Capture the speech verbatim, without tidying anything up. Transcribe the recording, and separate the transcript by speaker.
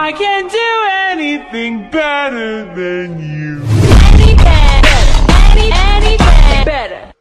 Speaker 1: I can't do anything better than you.
Speaker 2: Anything better, any, anything better.